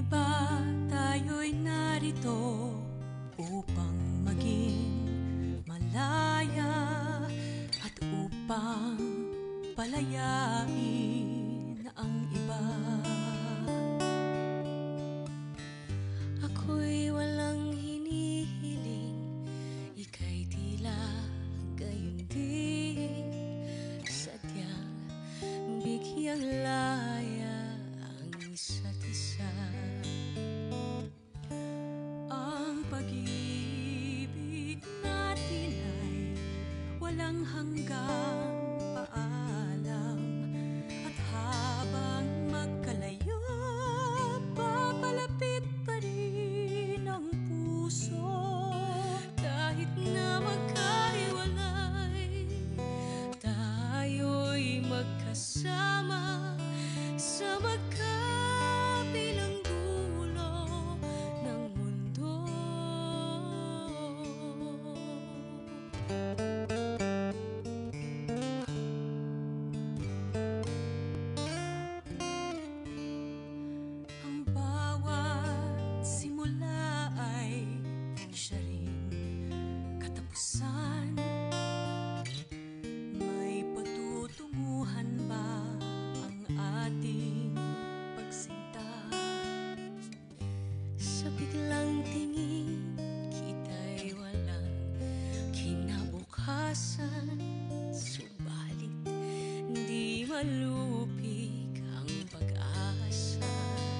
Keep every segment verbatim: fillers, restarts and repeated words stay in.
iba tayo'y narito upang maging malaya at upang palayain ang iba. Ako'y walang hinihiling, ika'y tila gayon din. Sadyang bigyang laya ang isa't isa. Ang pag-ibig natin ay walang hanggang paalam, at habang magkalayo, papalapit pa rin ang puso. Kahit na magkahiwalay, tayo'y magkasama sa magkabilang dulo ng mundo. Ang bawat simula ay siya ring katapusan. May patutunguhan ba ang ating pagsinta? Sa biglang tingin, kita'y walang kinabukasan. Subalit di malupig ang pag-asa.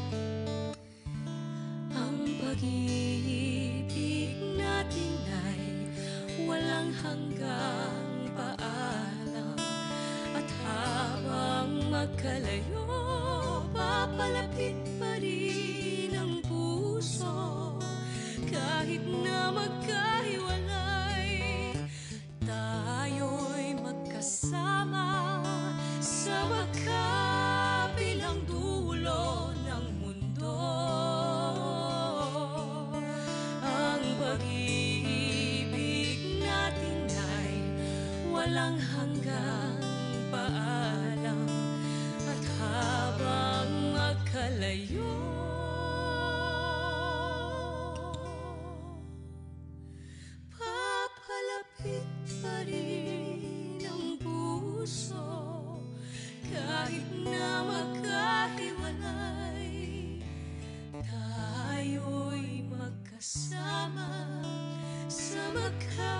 Ang pag-ibig natin ay walang hanggang paalam, at habang magkalayo, papalapit pa rin ang puso. Kahit na magkahiwalay, tayo'y magkasama sa magkabilang dulo ng mundo. Ang pag-ibig natin ay walang hanggang paalam, at habang magkalayo, papalapit pa rin ang puso. Kahit na magkahiwalay, tayo'y magkasama sa magkabilang